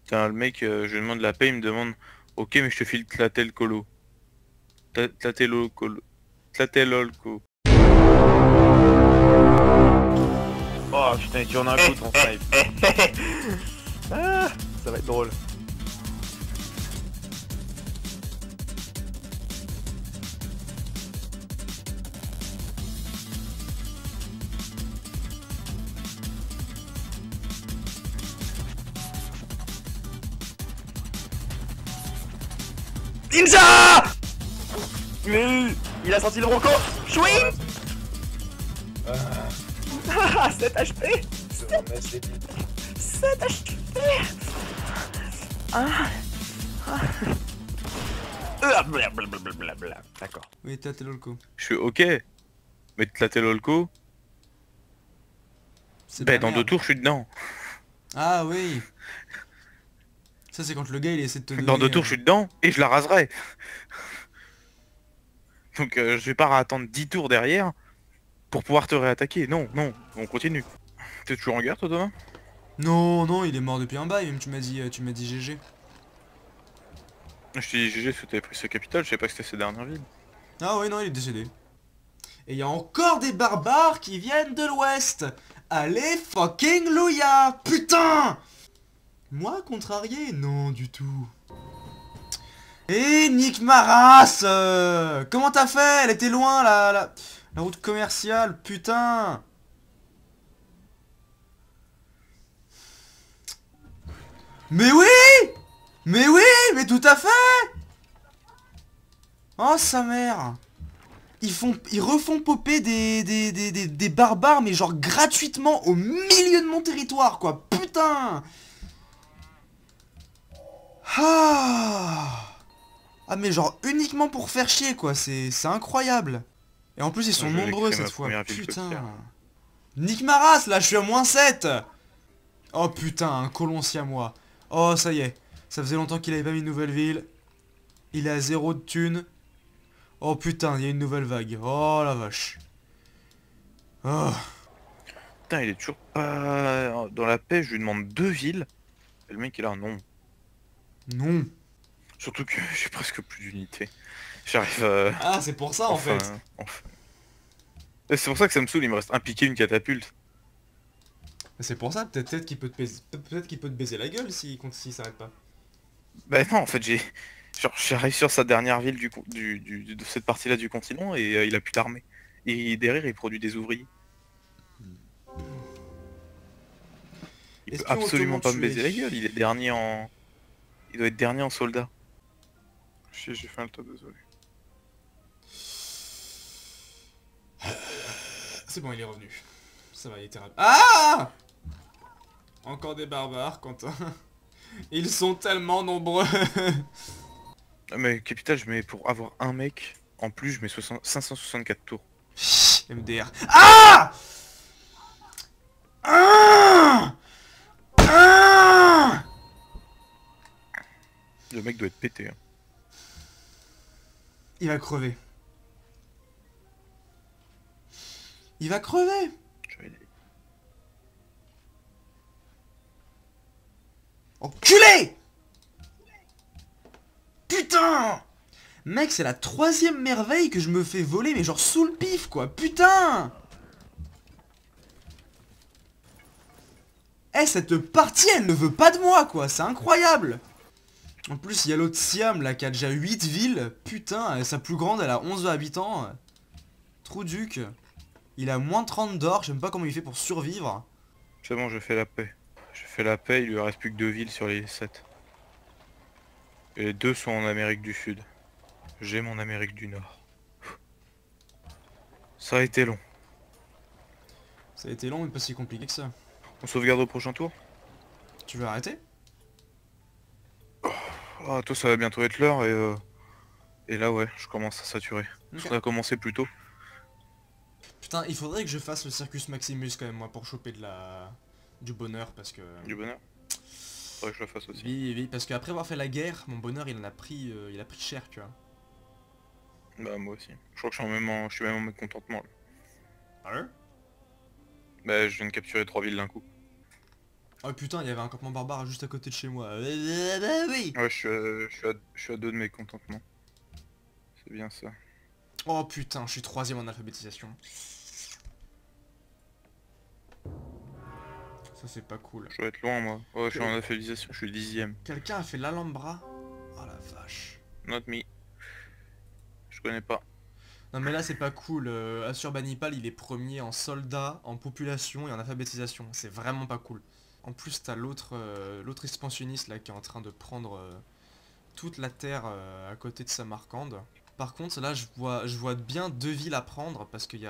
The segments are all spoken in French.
Tiens, le mec, je lui demande la paie, il me demande, ok, mais je te file Tlatel Colo. Tlatelo Colo. Tlatelolco. Oh putain, tu en as un coup ton snipe. Ah, ça va être drôle. Ninja. Il a sorti le broco. Chouing. Ah, 7 HP. 7 HP. Ah. Blablabla. D'accord. Oui, t'as lolco. Je suis ok. Mais Tlatelolco, C'est de ben la dans 2 merde. tours je suis dedans. Ah oui. Ça c'est quand le gars il essaie de te Dans 2 donner... tours je suis dedans et je la raserai. Donc je vais pas attendre 10 tours derrière pour pouvoir te réattaquer. Non, non, on continue. T'es toujours en guerre toi demain? Non, non, il est mort depuis un bail, même tu m'as dit GG. Je t'ai dit GG parce que t'avais pris ce capital, je sais pas que c'était ses dernières villes. Ah oui, non, il est décédé. Et il y a encore des barbares qui viennent de l'ouest. Allez fucking louia. Putain. Moi contrarié? Non, du tout. Eh, nique ma race. Comment t'as fait? Elle était loin, la route commerciale, putain. Mais oui. Mais oui, mais tout à fait. Oh, sa mère. Ils refont popper des barbares, mais genre gratuitement au milieu de mon territoire, quoi. Putain. Ah. Ah, mais genre uniquement pour faire chier, quoi. C'est incroyable. Et en plus, ils sont Je vais nombreux créer cette ma fois. première ville Putain. côtière. Nique ma race, là, je suis à -7. Oh putain, un colon siamois. Oh, ça y est. Ça faisait longtemps qu'il avait pas mis une nouvelle ville. Il est à 0 de thunes. Oh putain, il y a une nouvelle vague. Oh la vache. Oh. Putain, il est toujours pas dans la paix, je lui demande 2 villes. Et le mec est là, non. Non. Surtout que j'ai presque plus d'unités. J'arrive Ah, c'est pour ça en fait. enfin. Et c'est pour ça que ça me saoule, il me reste un piqué, une catapulte. C'est pour ça, peut-être qu'il peut te baiser, peut-être qu'il peut te baiser la gueule s'il s'arrête pas. Bah non, en fait, genre, j'arrive sur sa dernière ville de cette partie-là du continent et il a plus d'armée. Et derrière, il produit des ouvriers. Il peut Espion absolument ottoman pas me tué. baiser la gueule, il est dernier en... Il doit être dernier en soldats. Chier, j'ai fait un tas, désolé. C'est bon, il est revenu. Ça va, il était rapide. Ah. Encore des barbares, Quentin. Ils sont tellement nombreux. Ah, mais capital, je mets pour avoir un mec, en plus je mets 564 tours. MDR. Ah. Ah. Ah. Le mec doit être pété. Hein. Il va crever. Il va crever. Je vais aller. Enculé. Putain. Mec, c'est la 3e merveille que je me fais voler, mais genre sous le pif, quoi. Putain. Eh, cette partie, elle ne veut pas de moi, quoi. C'est incroyable. En plus, il y a l'autre Siam, là, qui a déjà 8 villes. Putain, sa plus grande, elle a 11 habitants. Trou duc. Il a moins 30 d'or. Je sais même pas comment il fait pour survivre. C'est bon, je fais la paix. Je fais la paix, il lui reste plus que 2 villes sur les 7. Et les 2 sont en Amérique du Sud. J'ai mon Amérique du Nord. Ça a été long. Ça a été long, mais pas si compliqué que ça. On sauvegarde au prochain tour? Tu veux arrêter? Ah, toi ça va bientôt être l'heure et là ouais, je commence à saturer. Parce Ok. qu'on a commencé plus tôt. Putain, il faudrait que je fasse le Circus Maximus quand même, moi, pour choper du bonheur, parce que... Du bonheur. Faudrait que je le fasse aussi. Oui, oui, parce qu'après avoir fait la guerre, mon bonheur, il a pris cher, tu vois. Bah moi aussi. Je crois que je suis même en mécontentement là. Ah ouais? Bah je viens de capturer 3 villes d'un coup. Oh putain, il y avait un campement barbare juste à côté de chez moi. Oui. Ouais, je suis à deux de mécontentement. C'est bien ça. Oh putain, je suis troisième en alphabétisation. Ça c'est pas cool. Je dois être loin, moi. Ouais, je suis en alphabétisation, je suis 10ème. Quelqu'un a fait l'Alhambra? Oh la vache. Not me. Je connais pas. Non mais là c'est pas cool, Assurbanipal il est premier en soldats, en population et en alphabétisation. C'est vraiment pas cool. En plus t'as l'autre expansionniste là qui est en train de prendre toute la terre à côté de Samarcande. Par contre là je vois bien deux villes à prendre parce qu'il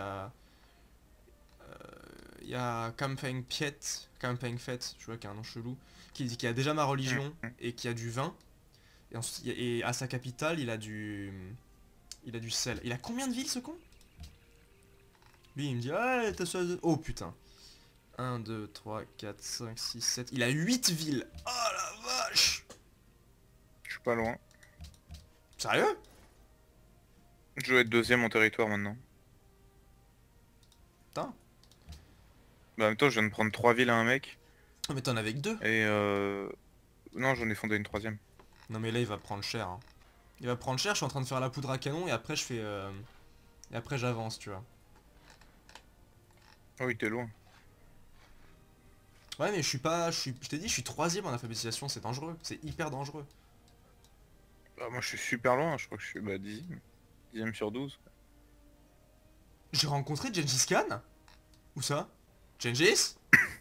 y a Kampeng Piet, Kampeng Phet, je vois qu'il y a un nom chelou, qui a déjà ma religion et qui a du vin. Et, ensuite, et à sa capitale il a du sel. Il a combien de villes ce con? Lui il me dit ah t'as ça. Oh putain. 1, 2, 3, 4, 5, 6, 7. Il a 8 villes. Oh la vache. Je suis pas loin. Sérieux? Je dois être deuxième en territoire maintenant. Putain. Bah en même temps je viens de prendre 3 villes à un mec. Oh, mais t'en avais que 2. Et non, j'en ai fondé une troisième. Non mais là il va prendre cher. Hein. Il va prendre cher, je suis en train de faire la poudre à canon et après je fais... Et après j'avance, tu vois. Ah oui, t'es loin. Ouais mais je suis pas... Je t'ai dit, je suis troisième en alphabétisation, c'est dangereux. C'est hyper dangereux. Bah, moi je suis super loin, je crois que je suis bah, 10ème. 10ème sur 12. J'ai rencontré Gengis Khan. Où ça? Gengis?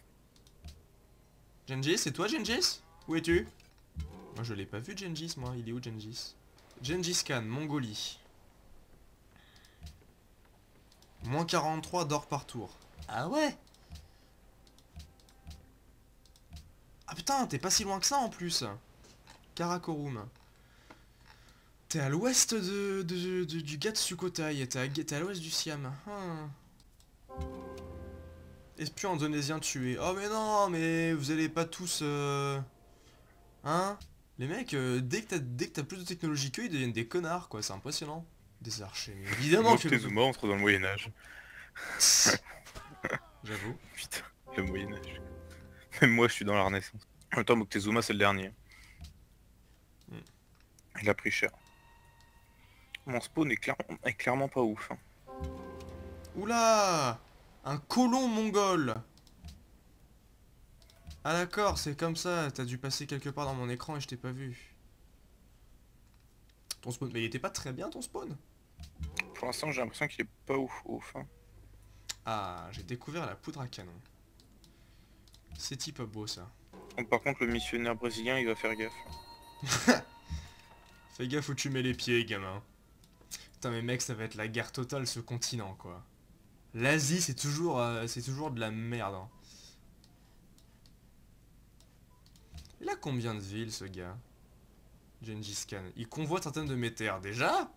Gengis, c'est toi Gengis? Où es-tu? Moi je l'ai pas vu Gengis moi, il est où Gengis? Gengis Khan, Mongolie. Moins 43 d'or par tour. Ah ouais? Ah putain, t'es pas si loin que ça en plus. Karakorum. T'es à l'ouest du Gatsukotai, t'es à l'ouest du Siam. Espion indonésien tué. Oh mais non, mais vous allez pas tous... Hein? Les mecs, dès que t'as plus de technologie qu'eux, ils deviennent des connards, quoi. C'est impressionnant. Des archers, mais évidemment que... Moctezuma entre dans le Moyen-Âge. J'avoue. Putain, le Moyen-Âge. Même moi je suis dans la Renaissance. En même temps, Moctezuma c'est le dernier. Il a pris cher. Mon spawn est clairement pas ouf. Hein. Oula! Un colon mongol! Ah d'accord, c'est comme ça, t'as dû passer quelque part dans mon écran et je t'ai pas vu. Ton spawn... Mais il était pas très bien ton spawn? Pour l'instant j'ai l'impression qu'il est pas ouf. Hein. Ah, j'ai découvert la poudre à canon. C'est pas beau ça. Par contre le missionnaire brésilien il va faire gaffe. Fais gaffe où tu mets les pieds, gamin. Putain mais mec, ça va être la guerre totale ce continent quoi. L'Asie c'est toujours de la merde. Hein. Il a combien de villes ce gars? Gengis Khan. Il convoite certaines de mes terres déjà?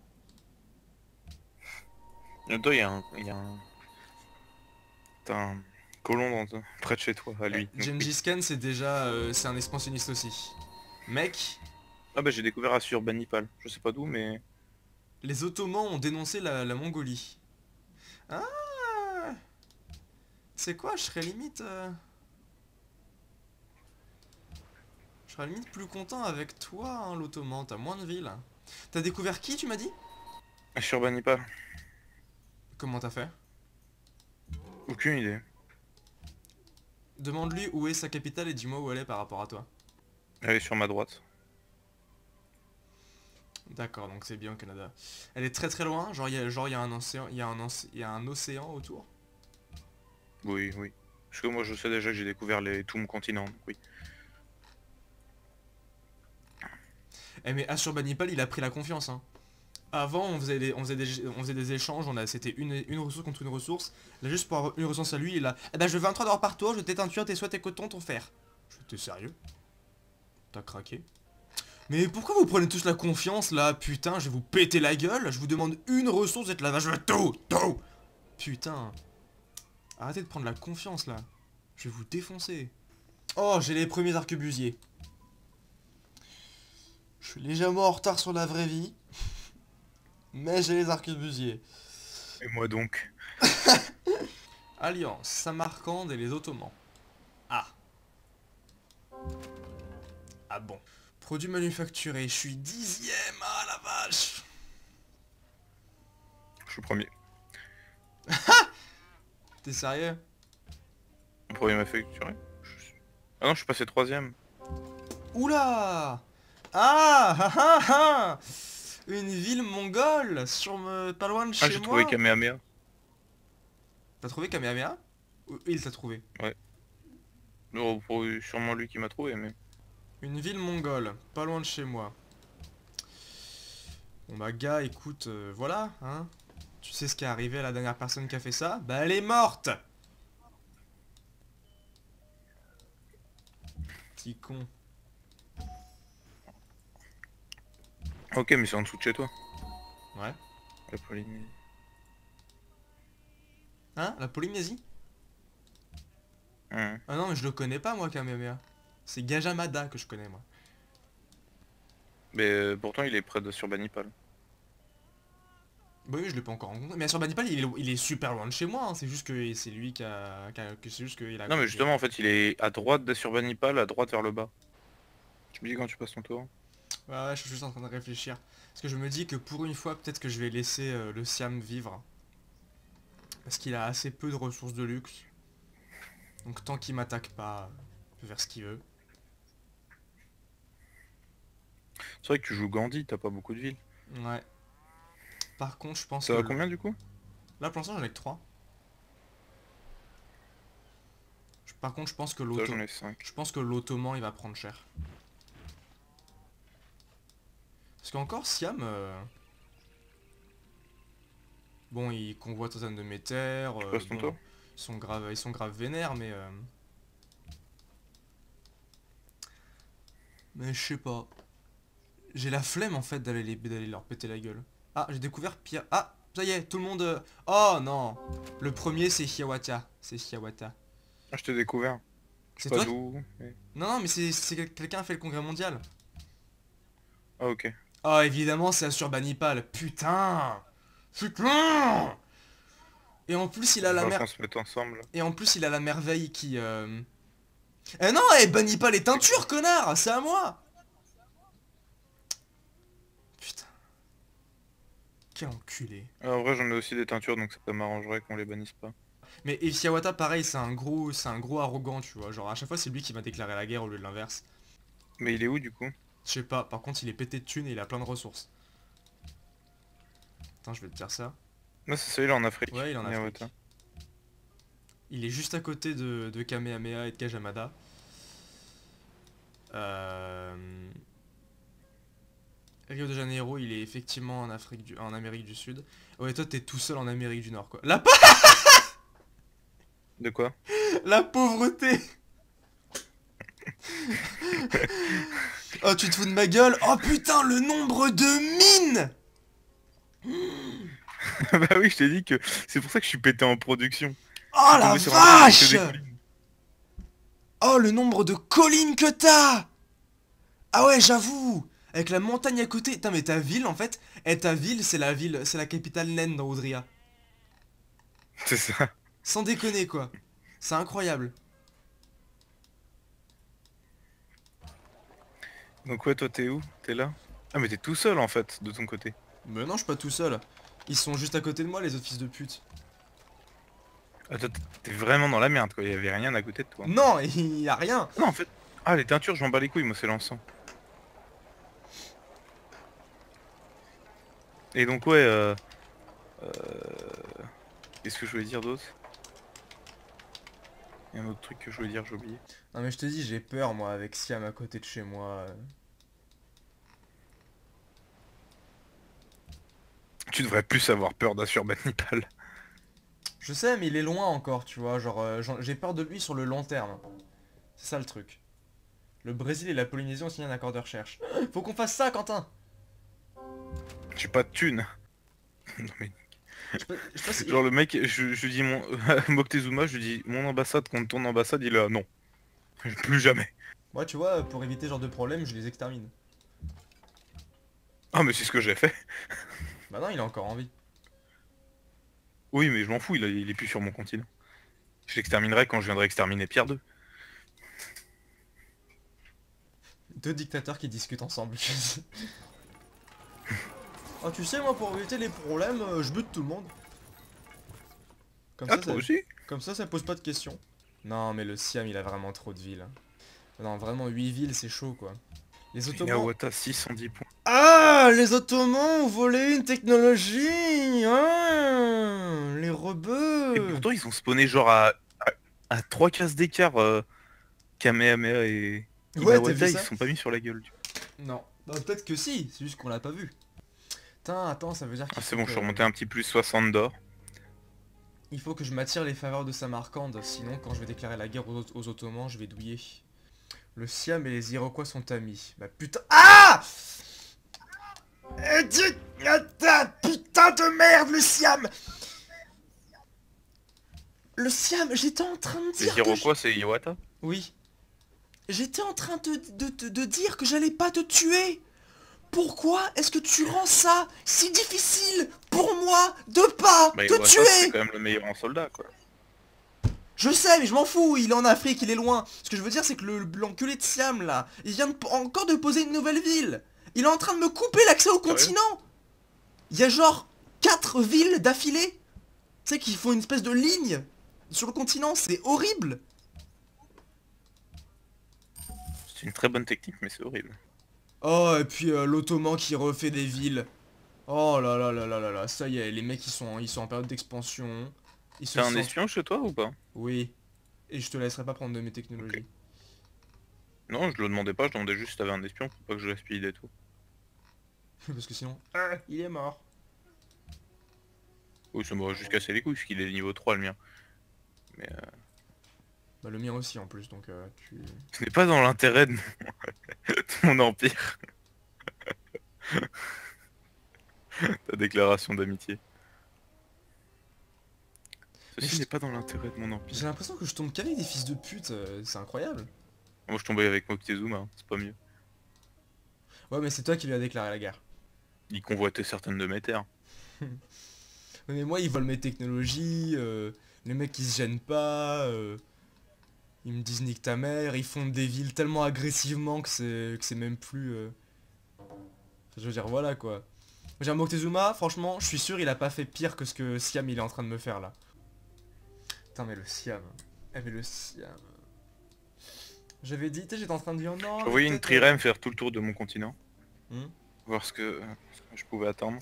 Bientôt il y a un... T'as un colon près de chez toi, à lui. Donc, Gengis Khan c'est déjà... c'est un expansionniste aussi. Mec, ah bah j'ai découvert Assurbanipal. Je sais pas d'où mais... les Ottomans ont dénoncé la Mongolie. Ah! C'est quoi? Je serais limite... Je serais limite plus content avec toi, hein, l'Ottoman. T'as moins de villes. T'as découvert qui, tu m'as dit? Assurbanipal. Comment t'as fait? Aucune idée. Demande-lui où est sa capitale et dis-moi où elle est par rapport à toi. Elle est sur ma droite. D'accord, donc c'est bien au Canada. Elle est très très loin, genre il y a un océan, il y a un océan autour. Oui. Parce que moi je sais déjà que j'ai découvert tout mon continent, donc oui. Eh mais Assurbanipal il a pris la confiance hein. Avant on faisait des échanges, c'était une ressource contre une ressource. Là juste pour avoir une ressource à lui, il a... Eh ben je veux 23 $ par tour, je t'ai teinture, tes soies, tes cotons, ton fer. T'es sérieux? T'as craqué? Mais pourquoi vous prenez tous la confiance là? Putain, je vais vous péter la gueule, je vous demande une ressource, vous êtes là, je veux tout. Putain. Arrêtez de prendre la confiance là. Je vais vous défoncer. Oh, j'ai les premiers arquebusiers. Je suis légèrement en retard sur la vraie vie. Mais j'ai les arquebusiers. Et moi donc. Alliance, Samarcande et les Ottomans. Ah. Ah bon. Produit manufacturé, je suis 10ème, ah la vache. Je suis premier. T'es sérieux? Premier manufacturé. Ah non, je suis passé troisième. Oula. Ah ah ah ah. Une ville mongole pas loin de Ah, chez j'ai trouvé moi. Kamehameha. T'as trouvé Kamehameha? Ou il t'a trouvé? Ouais. Oh, sûrement lui qui m'a trouvé, mais... Une ville mongole, pas loin de chez moi. Bon bah gars, écoute, voilà, hein. Tu sais ce qui est arrivé à la dernière personne qui a fait ça? Bah elle est morte! Petit con. Ok, mais c'est en dessous de chez toi. Ouais. La Polynésie. Hein? La Polynésie? Hum. Ah non, mais je le connais pas moi, Kamehameha. C'est Gajamada que je connais moi. Mais pourtant, il est près de Surbanipal. Bah oui, je l'ai pas encore rencontré. Mais sur Banipal, il est super loin de chez moi, hein. C'est juste que c'est lui c'est juste qu'il a... Non, mais justement, en fait, il est à droite de Surbanipal, à droite vers le bas. Tu me dis quand tu passes ton tour. Ouais, ouais, je suis juste en train de réfléchir. Parce que je me dis que pour une fois, peut-être que je vais laisser le Siam vivre. Parce qu'il a assez peu de ressources de luxe. Donc tant qu'il m'attaque pas, il peut faire ce qu'il veut. C'est vrai que tu joues Gandhi, t'as pas beaucoup de villes. Ouais. Par contre, je pense Ça que... va combien du coup? Là, pour l'instant, j'en ai que 3. Par contre, je pense que Toi, j'en ai 5. Je pense que l'Ottoman, il va prendre cher. Parce qu'encore, Siam... Bon, ils convoitent certaines de mes terres. Tu passes ton Bon, tour? ils sont grave vénères, mais... Mais je sais pas. J'ai la flemme en fait d'aller leur péter la gueule. Ah, j'ai découvert Pia. Ah, ça y est, tout le monde... Oh non. Le premier c'est Hiawatha. C'est Hiawatha. Ah, je t'ai découvert. Je C'est sais pas toi d'où. Mais... Non, non, mais quelqu'un a fait le congrès mondial. Ah, ok. Oh, évidemment, c'est Assurbanipal. Putain. Putain. Et en plus, il a Il la va mer... qu'on se mette ensemble. Et en plus, il a la merveille qui... Eh non, Banipal est un turc, connard. C'est à moi. Putain. Quel enculé. Ah, en vrai, j'en ai aussi des teintures, donc ça m'arrangerait qu'on les bannisse pas. Mais Hiawatha, pareil, c'est un gros arrogant, tu vois. Genre, à chaque fois, c'est lui qui va déclarer la guerre au lieu de l'inverse. Mais il est où du coup? Je sais pas, par contre, il est pété de thunes et il a plein de ressources. Attends, je vais te dire ça. Non, c'est celui-là en Afrique. Ouais, il est en Afrique. Hiawatha. Il est juste à côté de Kamehameha et de Gajamada. Rio de Janeiro, il est effectivement en Amérique du Sud. Ouais, toi, t'es tout seul en Amérique du Nord, quoi. De quoi? La pauvreté. Oh, tu te fous de ma gueule? Oh putain, le nombre de mines. Bah oui, je t'ai dit que c'est pour ça que je suis pété en production. Oh Je la suis tombé sur un mec qui vache! fait des collines. Oh le nombre de collines que t'as! Ah ouais, j'avoue! Avec la montagne à côté. Putain, mais ta ville en fait, ta ville, c'est la capitale naine dans Audria. C'est ça. Sans déconner quoi. C'est incroyable. Donc ouais, toi t'es où? T'es là? Ah mais t'es tout seul en fait, de ton côté. Mais non, je suis pas tout seul. Ils sont juste à côté de moi, les autres fils de pute. Ah toi t'es vraiment dans la merde quoi, y avait rien à côté de toi. Non, il y a rien. Non en fait... Ah les teintures, j'en bats les couilles, moi c'est l'encens. Et donc ouais, euh... qu'est-ce que je voulais dire d'autre? Il y a un autre truc que je voulais dire, j'ai oublié. Non mais je te dis, j'ai peur moi avec Siam à côté de chez moi. Tu devrais plus avoir peur d'Assurbanipal. Je sais, mais il est loin encore, tu vois. Genre, j'ai peur de lui sur le long terme. C'est ça le truc. Le Brésil et la Polynésie ont signé un accord de recherche. Faut qu'on fasse ça, Quentin. J'ai pas de thunes. Non mais... Je sais pas si... Genre le mec, je dis mon... Moctezuma, je lui dis mon ambassade contre ton ambassade, il est là, non. Plus jamais. Moi, tu vois, pour éviter ce genre de problème, je les extermine. Ah mais c'est ce que j'ai fait. Bah non, il est encore en vie. Oui mais je m'en fous, il est plus sur mon continent. Je l'exterminerai quand je viendrai exterminer Pierre 2. Deux dictateurs qui discutent ensemble. Ah, tu sais, moi, pour éviter les problèmes, je bute tout le monde. Comme Ah, ça, toi aussi? comme ça pose pas de questions. Non, mais le Siam, il a vraiment trop de villes. Non, vraiment, 8 villes, c'est chaud, quoi. Les Ottomans... Yawata 610 points. Ah, les Ottomans ont volé une technologie. Ah, les Et rebeux. pourtant, ils ont spawné genre à 3 cases d'écart. Kamehameha et Ouais, t'as vu Imawata, ils se ça? sont pas mis sur la gueule. Non. Bah, peut-être que si, c'est juste qu'on l'a pas vu. Putain, attends, ça veut dire Ah, qu'il c'est faut bon, que... je suis remonté un petit plus 60 d'or. Il faut que je m'attire les faveurs de Samarcande, sinon quand je vais déclarer la guerre aux Ottomans, je vais douiller. Le Siam et les Iroquois sont amis. Bah putain... Ah putain de merde, le Siam. Le Siam, j'étais en train de Les dire que... Iroquois, c'est Yawata. Oui. J'étais en train de dire que j'allais pas te tuer. Pourquoi est-ce que tu rends ça si difficile pour moi de pas Bah te Yawata, c'est tuer? quand même le meilleur en soldat, quoi. Je sais, mais je m'en fous, il est en Afrique, il est loin. Ce que je veux dire, c'est que l'enculé de Siam, là, il vient encore de poser une nouvelle ville. Il est en train de me couper l'accès au Sérieux? continent. Il y a genre 4 villes d'affilée. Tu sais qu'il faut une espèce de ligne sur le continent, c'est horrible. C'est une très bonne technique, mais c'est horrible. Oh, et puis l'Ottoman qui refait des villes. Oh là là là là là là, ça y est, les mecs ils sont en période d'expansion. Ils se T'as un sentent... espion chez toi ou pas? Oui. Et je te laisserai pas prendre de mes technologies. Non, je le demandais pas, je demandais juste si t'avais un espion pour pas que je gaspille et tout. Parce que sinon... il est mort. Oui, ça m'aurait juste cassé les couilles, puisqu'il est niveau 3 le mien. Mais Bah le mien aussi en plus, donc tu... ce n'est pas dans l'intérêt de mon empire. Ta déclaration d'amitié. Mais Ceci n'est pas dans l'intérêt de mon j'ai empire. l'impression que je tombe qu'avec des fils de pute, c'est incroyable. Moi je tombais avec Moctezuma, hein, c'est pas mieux. Ouais, mais c'est toi qui lui as déclaré la guerre. Il convoitait certaines de mes terres. Ouais, mais moi ils volent mes technologies, les mecs ils se gênent pas, ils me disent nique ta mère, ils fondent des villes tellement agressivement que c'est même plus... Enfin, je veux dire voilà quoi. J'ai un Moctezuma, franchement, je suis sûr il a pas fait pire que ce que Siam il est en train de me faire là. Putain mais le Siam. Eh mais le Siam. J'avais dit, tu sais, j'étais en train de dire non. J'ai mais envoyé une peut-être, trirème faire tout le tour de mon continent. Hmm. Voir ce que je pouvais attendre.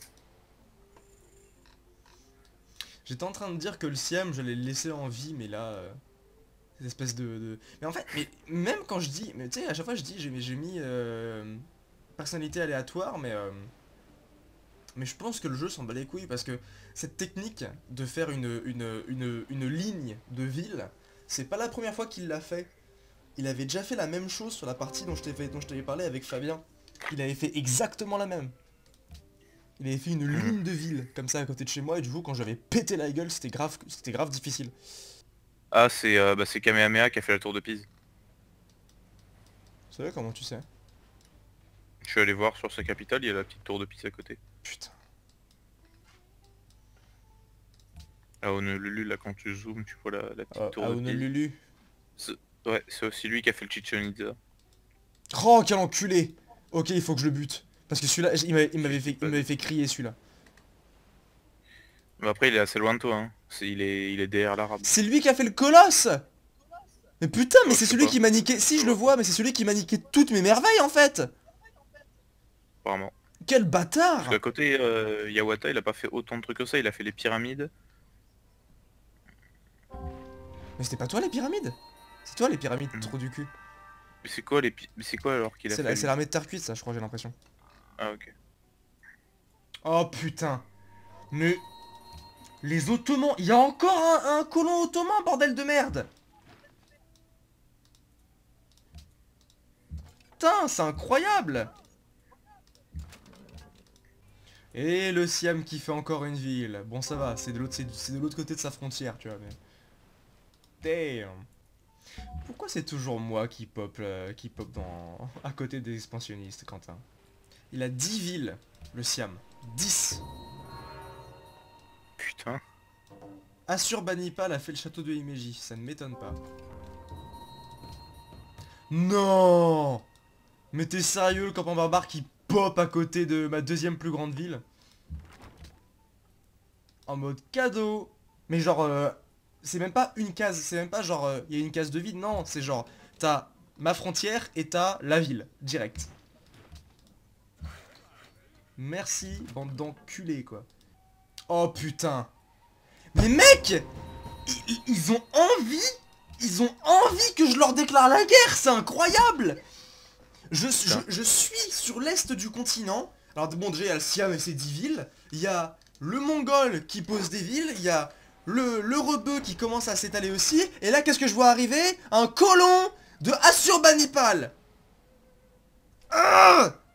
J'étais en train de dire que le Siam, j'allais le laisser en vie, mais là... cette espèce Mais en fait, mais même quand je dis... Mais tu sais, à chaque fois je dis, j'ai mis... personnalité aléatoire, mais je pense que le jeu s'en bat les couilles, parce que cette technique de faire une ligne de ville, c'est pas la première fois qu'il l'a fait. Il avait déjà fait la même chose sur la partie dont je t'avais parlé avec Fabien. Il avait fait exactement la même. Il avait fait une ligne de ville, comme ça, à côté de chez moi, et du coup, quand j'avais pété la gueule, c'était grave difficile. Ah, c'est Kamehameha qui a fait la tour de Pise. C'est vrai, comment tu sais? Je suis allé voir sur sa capitale, il y a la petite tour de Pise à côté. Putain. À Honolulu, là quand tu zoomes, tu vois la petite tour À de Pise. Honolulu. Ouais, c'est aussi lui qui a fait le Chichen Itza. Oh, quel enculé! Ok, il faut que je le bute. Parce que celui-là, il m'avait fait crier, celui-là. Mais après, il est assez loin de toi, hein. Il est derrière l'arabe. C'est lui qui a fait le colosse! Mais putain, mais Oh, c'est je sais celui pas. qui m'a niqué... Si, je le vois, mais c'est celui qui m'a niqué toutes mes merveilles, en fait! Apparemment. Quel Parce bâtard! qu'à côté, Yawata, il a pas fait autant de trucs que ça. Il a fait les pyramides. Mais c'était pas toi, les pyramides? C'est toi, les pyramides, Non. trop du cul. Mais c'est quoi mais c'est quoi alors qu'il a fait C'est lui? l'armée de terre cuite, ça, je crois, j'ai l'impression. Ah ok. Oh, putain! Mais... Les Ottomans... Il y a encore un colon ottoman, bordel de merde! Putain, c'est incroyable! Et le Siam qui fait encore une ville. Bon, ça va, c'est de l'autre côté de sa frontière, tu vois, mais... Damn! Pourquoi c'est toujours moi qui pop à côté des expansionnistes, Quentin? Il a 10 villes, le Siam. 10! Putain. Assurbanipal a fait le château de Himeji, ça ne m'étonne pas. Non! Mais t'es sérieux, le campement barbare qui pop à côté de ma deuxième plus grande ville? En mode cadeau. Mais genre, c'est même pas une case, c'est même pas genre, il y a une case de vide, non, c'est genre, t'as ma frontière et t'as la ville, direct. Merci, bande d'enculés, quoi. Oh putain. Mais mec, ils ont envie, ils ont envie que je leur déclare la guerre, c'est incroyable. Je suis sur l'est du continent. Alors bon, déjà il y a le Siam et ses 10 villes. Il y a le Mongol qui pose des villes. Il y a le rebeu qui commence à s'étaler aussi. Et là, qu'est-ce que je vois arriver? Un colon de Assurbanipal. Ah,